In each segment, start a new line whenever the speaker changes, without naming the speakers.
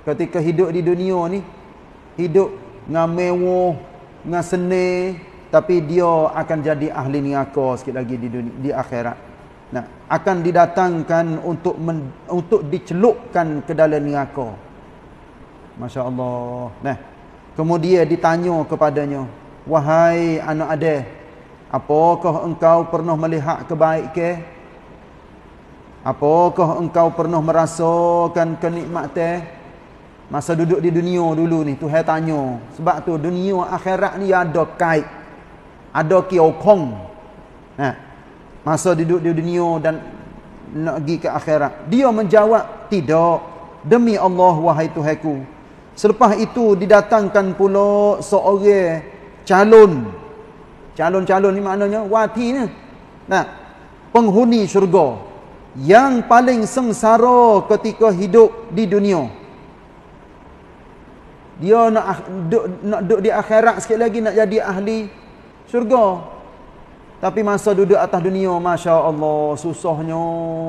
ketika hidup di dunia ni, hidup dengan mewah, dengan senang, tapi dia akan jadi ahli neraka sikit lagi di dunia, di akhirat. Nah, akan didatangkan untuk dicelupkan ke dalam neraka. Masya-Allah. Nah, kemudian ditanya kepadanya, wahai anak Adam, apakah engkau pernah melihat kebaikan? Apakah engkau pernah merasakan kenikmatan masa duduk di dunia dulu ni? Tuhan tanya. Sebab tu dunia akhirat ni ada kait, ada kiokong. Nah, masa duduk di dunia dan nak pergi ke akhirat, dia menjawab, tidak, demi Allah wahai Tuhanku. Selepas itu didatangkan pula seorang calon ni maknanya wati ni. Nah, penghuni syurga yang paling sengsara ketika hidup di dunia. Dia nak duduk di akhirat sikit lagi, nak jadi ahli syurga. Tapi masa duduk atas dunia, Masya Allah, susahnya.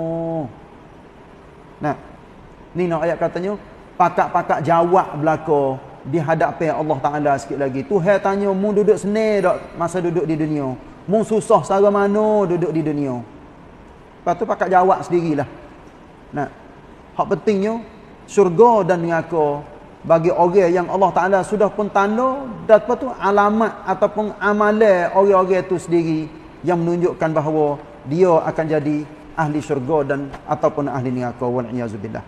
Nah, ni nak ayat katanya, pakak-pakak jawab belaka di hadapan Allah Ta'ala sikit lagi. Tuhan tanya, mu duduk senang tak masa duduk di dunia? Mu susah cara mana duduk di dunia? Lepas tu pakak jawab sendirilah. Nah, hak pentingnya, syurga dan neraka bagi orang yang Allah Ta'ala sudah pun tanda, dan lepas tu alamat ataupun amalan orang-orang itu sendiri yang menunjukkan bahawa dia akan jadi ahli syurga dan ataupun ahli neraka. Wal'iyazubillah.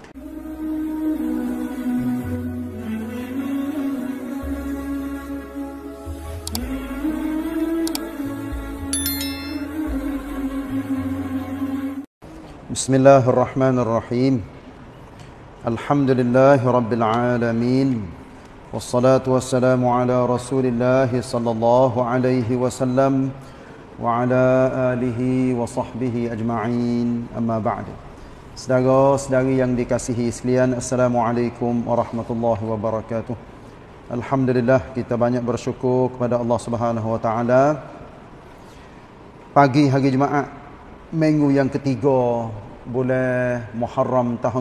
Bismillahirrahmanirrahim. Alhamdulillahi rabbil alamin. Wassalatu wassalamu ala Rasulillah sallallahu alaihi wasallam wa ala alihi wa sahbihi ajma'in. Amma ba'd. Saudara-saudari yang dikasihi sekalian, assalamualaikum warahmatullahi wabarakatuh. Alhamdulillah, kita banyak bersyukur kepada Allah Subhanahu wa taala. Pagi hari Jumaat, minggu yang ketiga bulan Muharram tahun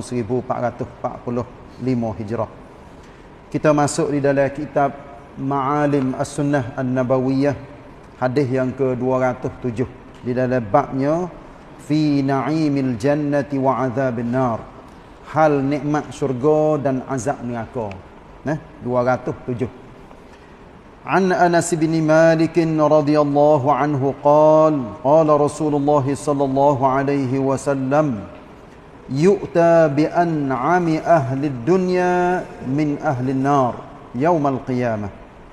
1445 Hijrah. Kita masuk di dalam kitab Ma'alim As-Sunnah An-Nabawiyah, hadis yang ke-207, di dalam babnya fi na'imil jannati wa azabin nar, hal nikmat syurga dan azab neraka. Nah, 207. An Anas bin Malik radhiyallahu anhu qala Rasulullah sallallahu alaihi wasallam, yu'ta bi an'ami ahli dunya min ahli an-nar yawm al-qiyamah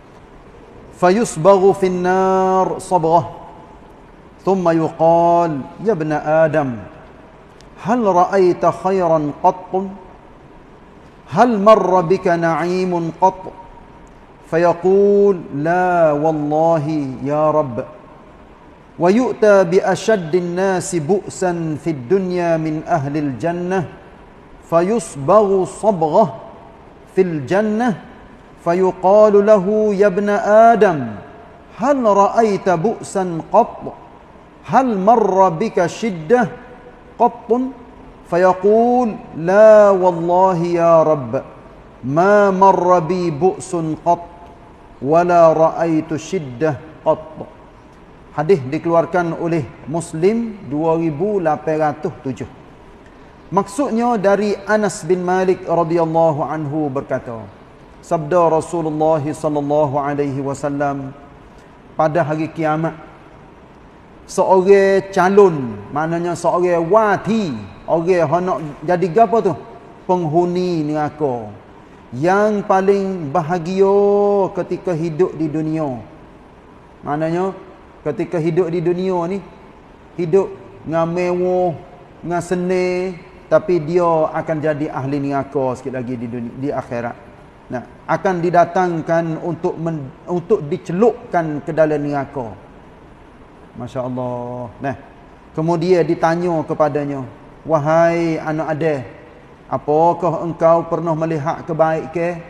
fayusbaghu fi an-nar sabghah thumma yuqal ya ibn adam hal ra'aita khayran qatt hal marra bika na'imun qatt فيقول لا والله يا رب ويؤتى بأشد الناس بؤسا في الدنيا من أهل الجنة فيصبغ صبغه في الجنة فيقال له يا ابن آدم هل رأيت بؤسا قط هل مر بك شدة قط فيقول لا والله يا رب ما مر بي بؤس قط wala ra'aitu syiddah qat. Hadis dikeluarkan oleh Muslim 2807. Maksudnya dari Anas bin Malik radhiyallahu anhu berkata, sabda Rasulullah sallallahu alaihi wasallam, pada hari kiamat seorang calon, maknanya seorang wati, orang hendak jadi gapo tu? Penghuni neraka, yang paling bahagia ketika hidup di dunia. Maknanya ketika hidup di dunia ni, hidup dengan mewah, dengan senang, tapi dia akan jadi ahli neraka sikit lagi di dunia, di akhirat. Nah, akan didatangkan untuk dicelupkan ke dalam neraka. Masya-Allah. Nah, kemudian ditanya kepadanya, wahai anak Adam, apakah engkau pernah melihat kebaikan?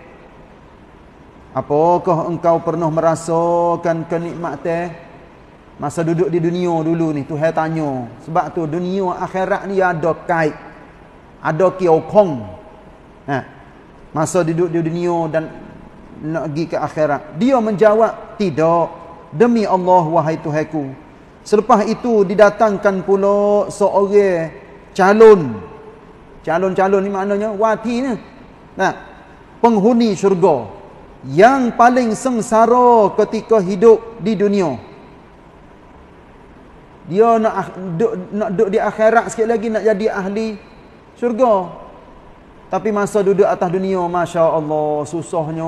Apakah engkau pernah merasakan kenikmatan masa duduk di dunia dulu ni? Tuhan tanya. Sebab tu dunia akhirat ni ada kait, ada kiokong. Nah, masa duduk di dunia dan nak pergi ke akhirat? Dia menjawab, tidak, demi Allah wahai Tuhanku. Selepas itu didatangkan pula seorang calon ni maknanya wati ni. Nah, penghuni syurga yang paling sengsara ketika hidup di dunia. Dia nak duduk di akhirat sikit lagi, nak jadi ahli syurga. Tapi masa duduk atas dunia, Masya Allah, susahnya.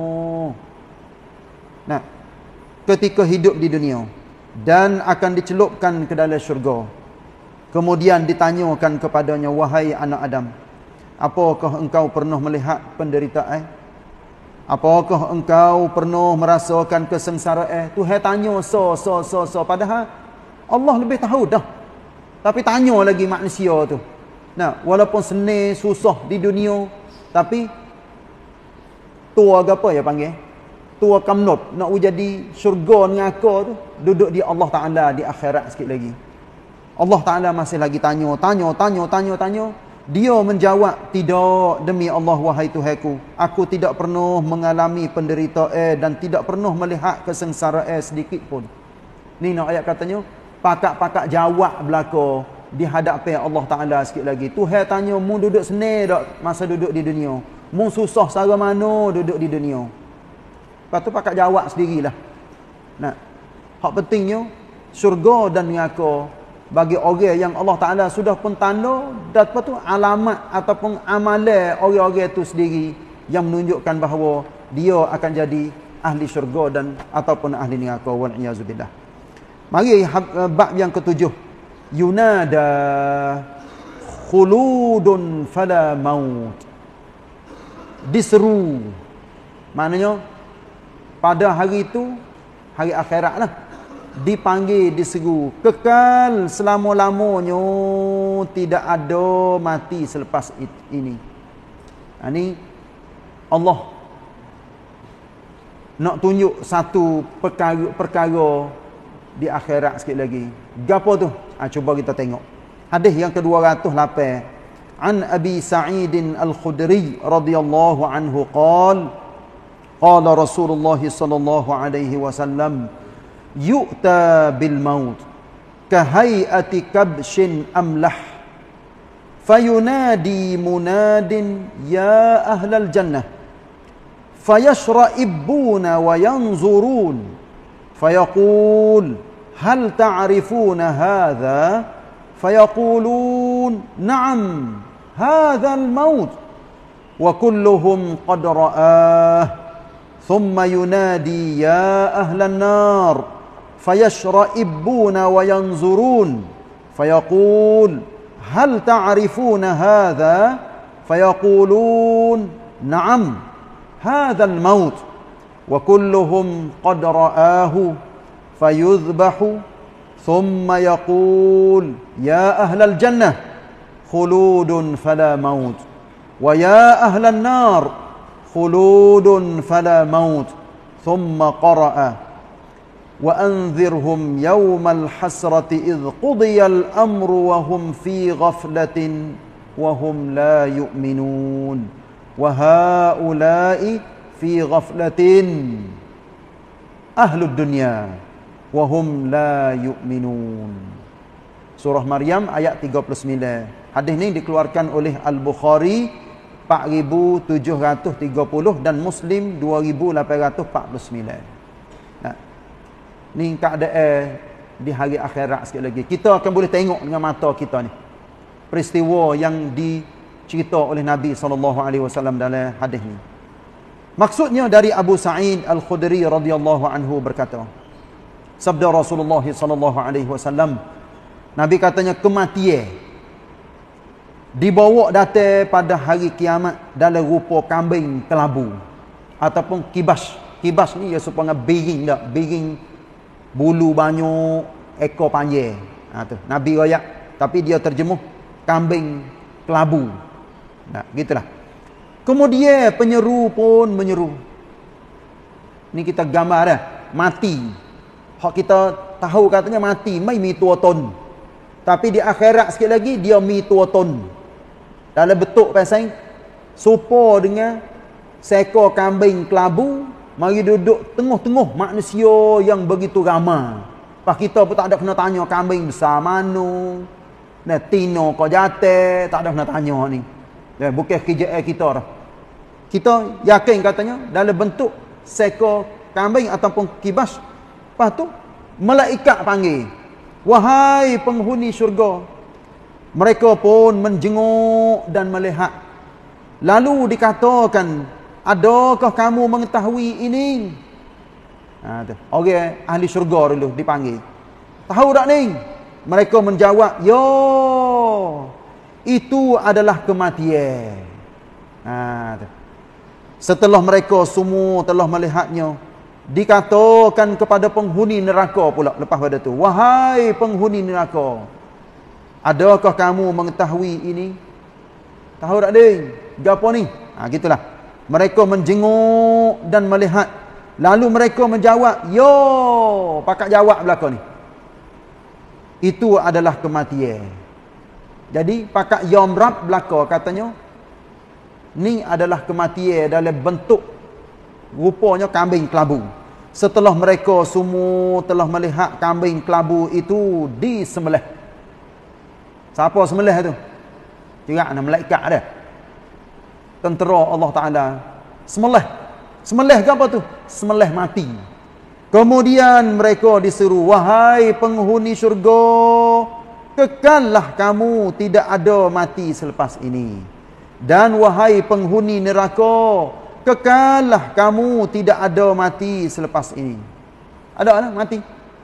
Nah, ketika hidup di dunia dan akan dicelupkan ke dalam syurga. Kemudian ditanyakan kepadanya, wahai anak Adam, apakah engkau pernah melihat penderitaan? Apakah engkau pernah merasakan kesengsaraan? Tuhan tanya so. Padahal Allah lebih tahu dah. Tapi tanya lagi manusia tu. Nah, walaupun senang, susah di dunia, tapi tua ke apa ya panggil? Tua kamnot. Nak jadi syurga dengan aku tu, duduk di Allah Ta'ala di akhirat sikit lagi. Allah Ta'ala masih lagi tanya. Dia menjawab, tidak, demi Allah wahai Tuhanku, aku tidak pernah mengalami penderitaan dan tidak pernah melihat kesengsaraan sedikit pun. Ni nak ayat katanya, pakak-pakak jawab belaka di hadapan Allah Ta'ala sikit lagi. Tuhan tanya, mu duduk senang tak masa duduk di dunia? Mu susah sara mana duduk di dunia? Lepas tu pakak jawab sendirilah. Nah, hak pentingnya syurga dan neraka bagi orang yang Allah Ta'ala sudah pun tanda, dan lepas tu alamat ataupun amalan orang-orang itu sendiri yang menunjukkan bahawa dia akan jadi ahli syurga dan ataupun ahli neraka. Wal'iyazubillah. Mari bab yang ketujuh. Yunada khuludun fala maut. Diseru. Maknanya pada hari itu, hari akhirat lah, dipanggil, diseru, kekal selama-lamanya, tidak ada mati selepas ini. Ini Allah nak tunjuk satu perkara di akhirat sikit lagi. Gapo tu? Cuba kita tengok. Hadis yang ke-208. An Abi Sa'id Al-Khudri radhiyallahu anhu qala Rasulullah sallallahu alaihi wasallam, yu'ta bil maut kahayati kabshin amlah fayunadi munadin ya ahlal jannah fayashra'ibuna wa yanzurun fayaqul hal ta'rifuna hadha fayaqulun na'am hadha al maut wa kulluhum qad ra'ah thumma yunadi ya ahlan nar fayashra'ibuna wa yanzurun fayaqul hal ta'rifuna hadha fayaqulun na'am hadha al maut wa kulluhum qad ra'ahu fayudhbahu thumma yaqul ya ahlal jannah khuludun fala maut wa ya ahlan nar khuludun fala maut thumma qara'a wa anzirhum yawmal hasrati idh qudiyal amru wa hum fi ghaflatin wa hum la yu'minun wa haula'i fi ghaflatin ahlud dunya wa hum la yu'minun. Surah Maryam ayat 39. Hadis ni dikeluarkan oleh Al-Bukhari 4730 dan Muslim 2849. Nah, ni keadaan di hari akhirat sikit lagi. Kita akan boleh tengok dengan mata kita ni peristiwa yang dicerita oleh Nabi SAW dalam hadis ni. Maksudnya dari Abu Sa'id Al-Khudri radhiyallahu anhu berkata, sabda Rasulullah SAW, Nabi katanya, kematian dibawa datang pada hari kiamat dalam rupa kambing kelabu ataupun kibas. Kibas ni ya supaya biring dak, biring bulu banyak, ekor panjang. Tu Nabi royak, tapi dia terjemuh kambing kelabu. Nah, gitulah. Kemudian penyeru pun menyeru. Ni kita gambar dah, mati. Hak kita tahu katanya mati, mai mi tua ton. Tapi di akhirat sikit lagi dia mi tua ton. Dalam bentuk pasal serupa dengan seekor kambing kelabu, mari duduk tengah-tengah manusia yang begitu ramai. Pas kita pun tak ada kena tanya kambing besar mana, tino kau jatuh, tak ada kena tanya ni. Bukan kerjaan kita dah. Kita yakin katanya dalam bentuk seekor kambing ataupun kibas. Lepas tu malaikat panggil, wahai penghuni syurga. Mereka pun menjenguk dan melihat. Lalu dikatakan, adakah kamu mengetahui ini? Orang ahli syurga dulu dipanggil. Tahu tak ni? Mereka menjawab, yo, itu adalah kematian. Setelah mereka semua telah melihatnya, dikatakan kepada penghuni neraka pula lepas pada tu, wahai penghuni neraka, adakah kamu mengetahui ini? Tahu tak ding? Gapo ni? Gitulah. Mereka menjenguk dan melihat. Lalu mereka menjawab, yo, pakak jawab belaka ni. Itu adalah kematian. Jadi pakak yomrab belaka katanya, ni adalah kematian dalam bentuk rupanya kambing kelabu. Setelah mereka semua telah melihat kambing kelabu itu disembelih. Siapa sembelih tu? Kira nak malaikat ada. Tentera Allah Taala sembelih. Sembelih ke apa tu? Sembelih mati. Kemudian mereka diseru, wahai penghuni syurga, kekallah kamu, tidak ada mati selepas ini. Dan wahai penghuni neraka, kekallah kamu, tidak ada mati selepas ini. Ada lah mati.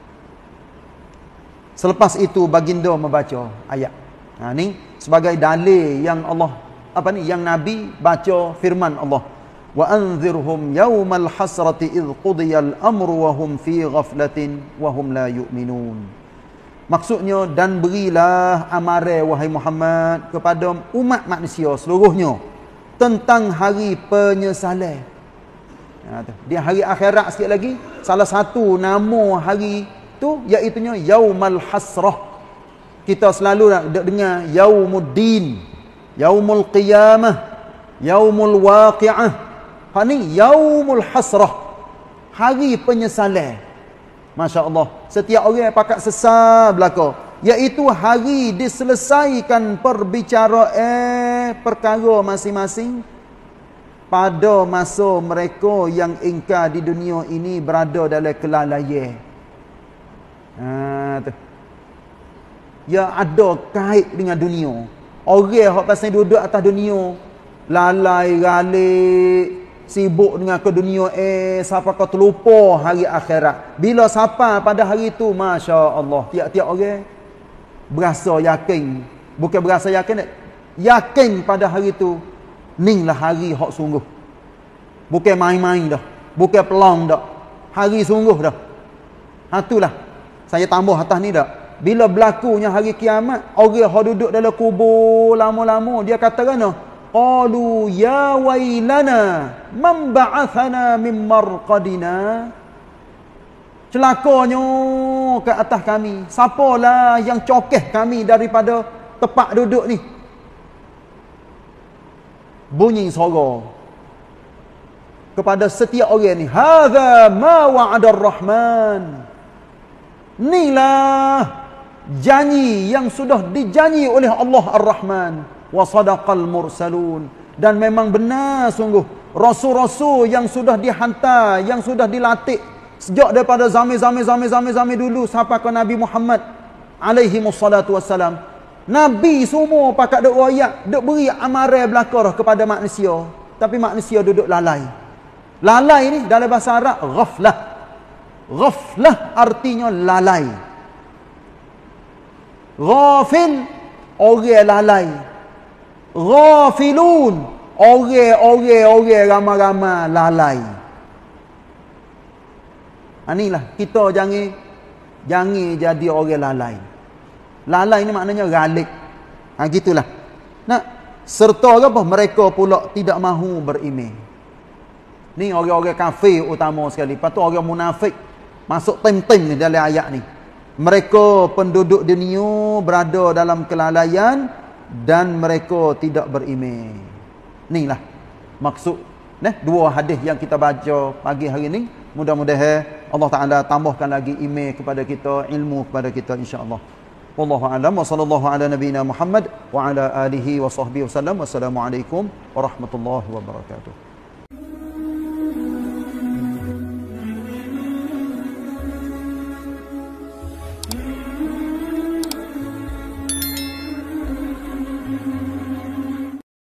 Selepas itu baginda membaca ayat. Ni sebagai dalil yang Allah yang Nabi baca firman Allah. Wa anzirhum yaumal hasrati idh qudiyal amru wa hum fi ghaflatin wa hum la yu'minun. Maksudnya, dan berilah amaran wahai Muhammad kepada umat manusia seluruhnya tentang hari penyesalan. Di hari akhirat sikit lagi, salah satu nama hari tu iaitunya Yaumal Hasrah. Kita selalu nak dengar Yaumuddin, Yaumul Qiyamah, Yaumul Waqi'ah. Ni Yaumul Hasrah, hari penyesalan. Masya Allah, setiap orang pakat sesal belaka, iaitu hari diselesaikan perbicaraan perkara masing-masing pada masa mereka yang ingkar di dunia ini berada dalam kelalaian. Ya, ada kait dengan dunia. Orang yang pasal duduk atas dunia, lalai galik, sibuk dengan ke dunia, siapa kau terlupa hari akhirat. Bila sampai pada hari itu, Masya Allah, tiap-tiap orang berasa yakin. Bukan berasa yakin, yakin pada hari itu, ni lah hari hak sungguh. Bukan main-main dah, bukan pelang dah, hari sungguh dah. Itulah saya tambah atas ni dah. Bila berlakunya hari kiamat, orang yang duduk dalam kubur lama-lama, dia kata kan, qalu ya wailana man ba'athana min marqadina. Celakanya ke atas kami, siapalah yang cokeh kami daripada tempat duduk ni. Bunyi suara kepada setiap orang ni, hadza ma wa'ada ar-rahman. Inilah janji yang sudah dijanji oleh Allah Ar-Rahman. Wa sadaqal mursalun, dan memang benar sungguh rasul-rasul yang sudah dihantar, yang sudah dilatih sejak daripada zaman dulu sampai ke Nabi Muhammad alaihi wassalatu wassalam. Nabi semua pakat duk royak, duk beri amaran belaka kepada manusia, tapi manusia duduk lalai. Lalai ni dalam bahasa Arab ghaflah. Ghaflah artinya lalai. Ghafil, orang lalai. Ghafilun, orang ramai-ramai lalai. Inilah kita jangan jadi orang lalai. Lalai ni maknanya galik. Gitulah. Nah, serta apa? Mereka pula tidak mahu beriman. Ni orang-orang kafir utama sekali. Lepas tu orang munafik masuk tim-tim ni dalam ayat ni. Mereka penduduk dunia berada dalam kelalaian dan mereka tidak beriman. Inilah maksud dua hadis yang kita baca pagi hari ni. Mudah-mudahan Allah Taala tambahkan lagi iman kepada kita, ilmu kepada kita insya-Allah. Wallahu a'lam wa sallallahu ala nabiyyina Muhammad wa ala alihi wa sahbihi wasallam. Wassalamualaikum warahmatullahi wabarakatuh.